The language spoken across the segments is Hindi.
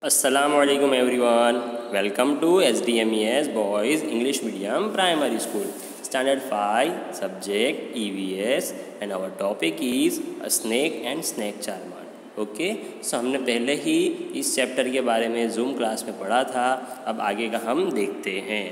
अस्सलाम वालेकुम everyone, welcome to SDMES boys English medium primary school standard 5 subject EVS and our topic is a snake and snake charmer. Okay, so हमने पहले ही इस चैप्टर के बारे में जूम क्लास में पढ़ा था। अब आगे का हम देखते हैं।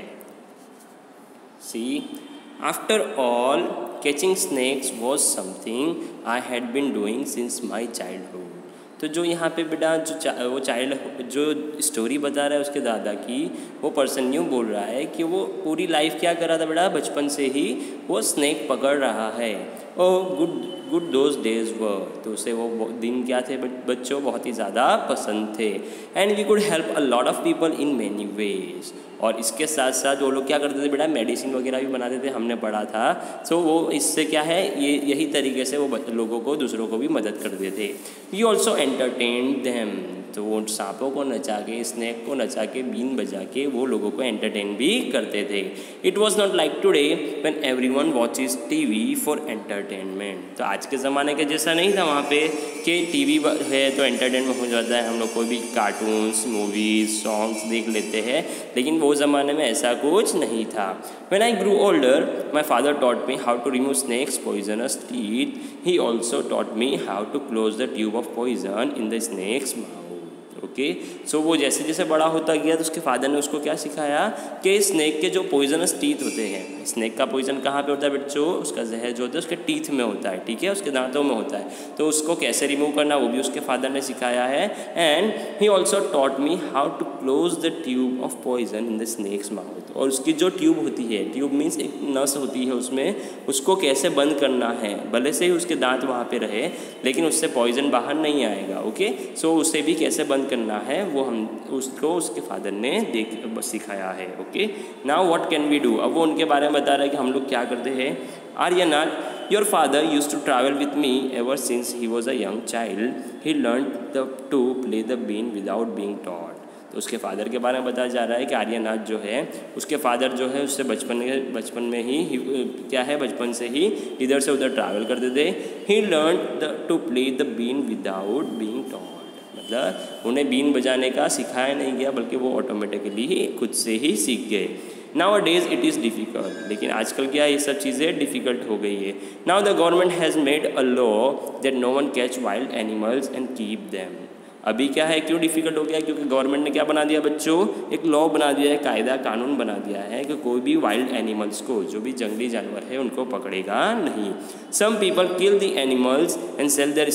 See, after all catching snakes was something I had been doing since my childhood. तो जो यहाँ पे बेटा वो चाइल्ड जो स्टोरी बता रहा है उसके दादा की, वो पर्सन यूँ बोल रहा है कि वो पूरी लाइफ क्या कर रहा था बेटा, बचपन से ही वो स्नैक पकड़ रहा है। Oh good those days were, तो उसे वो दिन क्या थे बच्चों, बहुत ही ज़्यादा पसंद थे। And we could help a lot of people in many ways, और इसके साथ साथ वो लोग क्या करते थे बेटा, मेडिसिन वगैरह भी बनाते थे, हमने पढ़ा था। सो वो इससे क्या है, ये यही तरीके से वो लोगों को, दूसरों को भी मदद करते थे। वी ऑल्सो एंटरटेन देम, तो वो सांपों को नचा के, स्नैक को नचा के, बीन बजा के वो लोगों को एंटरटेन भी करते थे। It was not like today when everyone watches TV for entertainment. तो आज के ज़माने के जैसा नहीं था वहाँ पे कि टीवी है तो एंटरटेनमेंट हो जाता है, हम लोग कोई भी कार्टून्स, मूवीज़, सॉन्ग्स देख लेते हैं, लेकिन वो ज़माने में ऐसा कुछ नहीं था। When I grew older, my father taught me how to remove snakes' poisonous teeth. He also taught me how to close the tube of poison in the snake's mouth. Okay, so वो जैसे जैसे बड़ा होता गया तो उसके फादर ने उसको क्या सिखाया कि स्नैक के जो पॉइजनस टीथ होते हैं, स्नैक का पॉइजन कहाँ पे होता है बच्चों, उसका जहर जो होता है उसके टीथ में होता है, ठीक है, उसके दांतों में होता है, तो उसको कैसे रिमूव करना वो भी उसके फादर ने सिखाया है। And he also taught me how to close the tube of poison in the snake's mouth, और उसकी जो ट्यूब होती है, ट्यूब मीन्स एक नस होती है उसमें, उसको कैसे बंद करना है, भले से ही उसके दांत वहाँ पे रहे लेकिन उससे पॉइजन बाहर नहीं आएगा। ओके, सो उसे भी कैसे बंद करना है वो हम उसको उसके फादर ने सिखाया है। Okay, now what can we do, अब वो उनके बारे में बता रहा है कि हम लोग क्या करते हैं। Aryanath, your father used to travel with me ever since he was a young child. He learned to play the been without being taught. तो उसके फादर के बारे में बताया जा रहा है कि आर्यनाथ जो है, उसके फादर जो है उससे बचपन में ही क्या है, बचपन से ही इधर से उधर ट्रैवल करते थे। He learn to play the been without being taught, मतलब उन्हें बीन बजाने का सिखाया नहीं गया बल्कि वो ऑटोमेटिकली ही खुद से ही सीख गए। Nowadays it is difficult, लेकिन आजकल क्या ये सब चीज़ें डिफ़िकल्ट हो गई है। Now the government has made a law that no one catch wild animals and keep them. अभी क्या है, क्यों डिफ़िकल्ट हो गया, क्योंकि गवर्नमेंट ने क्या बना दिया बच्चों, एक लॉ बना दिया है, कायदा कानून बना दिया है कि कोई भी वाइल्ड एनिमल्स को, जो भी जंगली जानवर है उनको पकड़ेगा नहीं। Some people kill the animals and sell their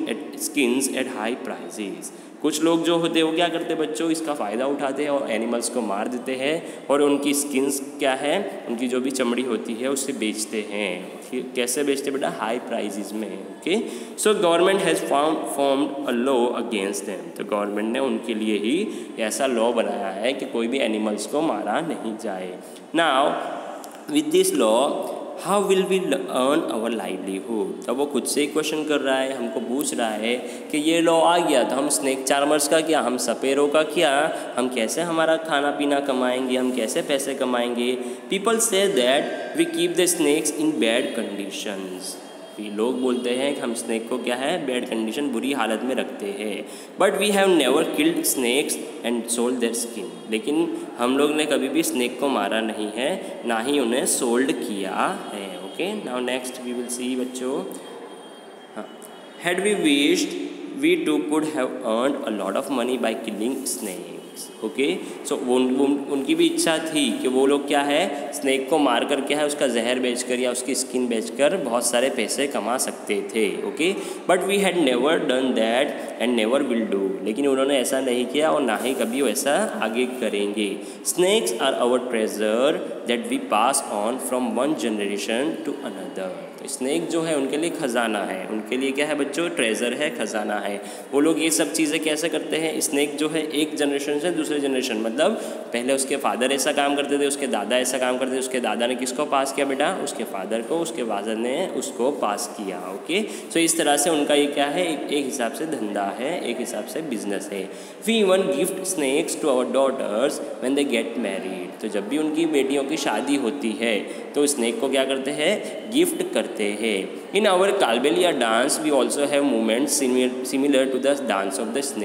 skins at high prices. कुछ लोग जो होते हैं वो क्या करते हैं बच्चों, इसका फ़ायदा उठाते हैं और एनिमल्स को मार देते हैं और उनकी स्किन्स क्या है, उनकी जो भी चमड़ी होती है उससे बेचते हैं। कैसे बेचते बेटा, हाई प्राइजेस में। Okay, so government has formed a law against them. तो गवर्नमेंट ने उनके लिए ही ऐसा लॉ बनाया है कि कोई भी एनिमल्स को मारा नहीं जाए। Now with this law how will we earn our livelihood. तो वो खुद से ही क्वेश्चन कर रहा है, हमको पूछ रहा है कि ये लॉ आ गया तो हम स्नैक चार्मर्स का क्या, हम सपेरों का क्या, हम कैसे हमारा खाना पीना कमाएंगे, हम कैसे पैसे कमाएंगे। People say that we keep the snakes in bad conditions. लोग बोलते हैं कि हम स्नैक को क्या है, बैड कंडीशन, बुरी हालत में रखते हैं। But we have never killed snakes and sold their skin, लेकिन हम लोग ने कभी भी स्नैक को मारा नहीं है, ना ही उन्हें सोल्ड किया है। Okay, now next we will see बच्चों, had we wished we too could have earned a lot of money by killing snakes. Okay, so उनकी भी इच्छा थी कि वो लोग क्या है, स्नैक को मार कर क्या है, उसका जहर बेचकर या उसकी स्किन बेचकर बहुत सारे पैसे कमा सकते थे। Okay, but we had never done that and never will do, लेकिन उन्होंने ऐसा नहीं किया और ना ही कभी वैसा आगे करेंगे। Snakes are our treasure that we pass on from one generation to another. तो स्नैक जो है उनके लिए ख़जाना है, उनके लिए क्या है बच्चों, ट्रेजर है, ख़जाना है। वो लोग ये सब चीज़ें कैसे करते हैं, स्नैक जो है एक जनरेशन से दूसरे जनरेशन, मतलब पहले उसके फादर ऐसा काम करते थे, उसके दादा ऐसा काम करते थे, उसके दादा ने किसको पास किया बेटा, उसके फादर को, उसके फादर ने उसको पास किया। ओके, सो इस तरह से उनका ये क्या है, एक हिसाब से धंधा है, एक हिसाब से बिजनेस है। We even gift snakes to our daughters when they get married. तो जब भी उनकी बेटियों की शादी होती है तो स्नैक को क्या करते हैं, गिफ्ट करते हैं। In our Kalbelia dance we also have movements similar to the dance of the snake.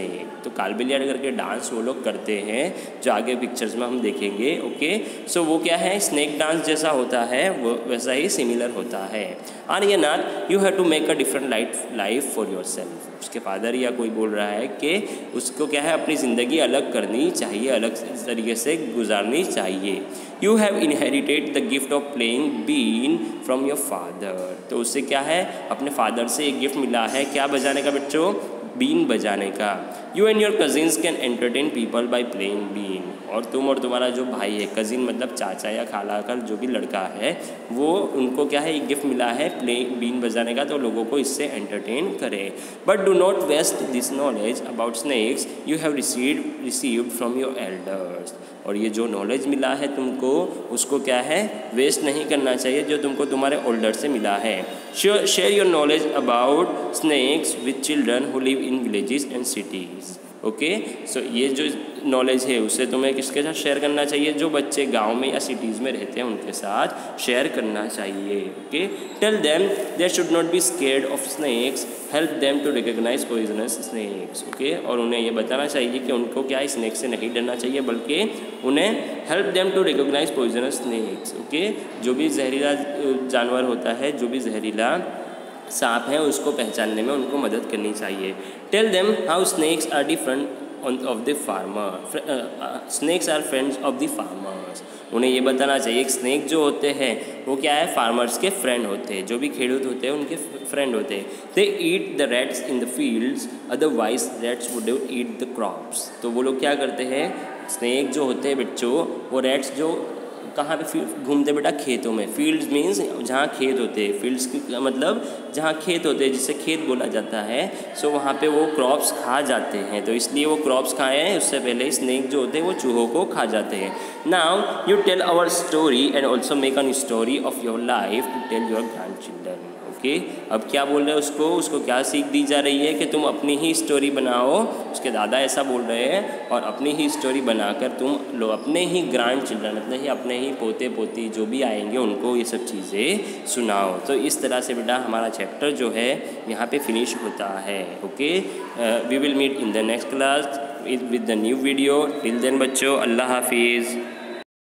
तो कालबेलिया करके डांस वो लोग करते हैं जो आगे पिक्चर्स में हम देखेंगे। ओके, सो वो क्या है, स्नेक डांस जैसा होता है, वो वैसा ही सिमिलर होता है। Aryanath, you have to make a different life for yourself. उसके फादर या कोई बोल रहा है कि उसको क्या है, अपनी ज़िंदगी अलग करनी चाहिए, अलग तरीके से गुजारनी चाहिए। You have inherited the gift of playing been from your father. तो उससे क्या है, अपने फादर से एक गिफ्ट मिला है, क्या बजाने का बच्चों, बीन बजाने का। You and your cousins can entertain people by playing been. और तुम और तुम्हारा जो भाई है, कजिन मतलब चाचा या खाला का जो भी लड़का है, वो उनको क्या है, एक गिफ्ट मिला है बीन बजाने का, तो लोगों को इससे एंटरटेन करें। But do not waste this knowledge about snakes you have received from your elders. और ये जो नॉलेज मिला है तुमको, उसको क्या है, वेस्ट नहीं करना चाहिए, जो तुमको तुम्हारे ओल्डर से मिला है। Share your knowledge about snakes with children who live in villages and cities. Okay, so ये जो नॉलेज है उससे तुम्हें किसके साथ शेयर करना चाहिए, जो बच्चे गांव में या सिटीज़ में रहते हैं उनके साथ शेयर करना चाहिए। Okay, tell them they should not be scared of snakes, help them to recognise poisonous snakes. Okay, और उन्हें ये बताना चाहिए कि उनको क्या है, स्नेक से नहीं डरना चाहिए, बल्कि उन्हें help them to recognise poisonous snakes. Okay, जो भी जहरीला जानवर होता है, जो भी जहरीला सांप है, उसको पहचानने में उनको मदद करनी चाहिए। Tell them how snakes are different of the farmer, snakes are friends of the farmers. उन्हें ये बताना चाहिए कि स्नेक जो होते हैं वो क्या है, फार्मर्स के फ्रेंड होते हैं, जो भी खेडूत होते हैं उनके फ्रेंड होते हैं। They eat the rats in the fields, otherwise rats would eat the crops. तो वो लोग क्या करते हैं, स्नेक जो होते हैं बच्चों, वो रैट्स जो कहाँ पे घूमते बेटा, खेतों में। फील्ड्स मीन्स जहाँ खेत होते हैं, फील्ड्स का मतलब जहाँ खेत होते हैं, जिसे खेत बोला जाता है। सो वहाँ पे वो क्रॉप्स खा जाते हैं, तो इसलिए वो क्रॉप्स खाए हैं, उससे पहले स्नेक जो होते हैं वो चूहों को खा जाते हैं। Now you tell our story and also make an story of your life to tell your grandchildren. Okay, अब क्या बोल रहे हैं उसको क्या सीख दी जा रही है कि तुम अपनी ही स्टोरी बनाओ। उसके दादा ऐसा बोल रहे हैं, और अपनी ही स्टोरी बनाकर तुम लोग अपने ही ग्रैंड चिल्ड्रन, अपने ही पोते पोती जो भी आएंगे उनको ये सब चीज़ें सुनाओ। तो इस तरह से बेटा हमारा चैप्टर जो है यहाँ पे फिनिश होता है। Okay, we will meet in the next class with the new video. Till then बच्चों, अल्लाह हाफिज़।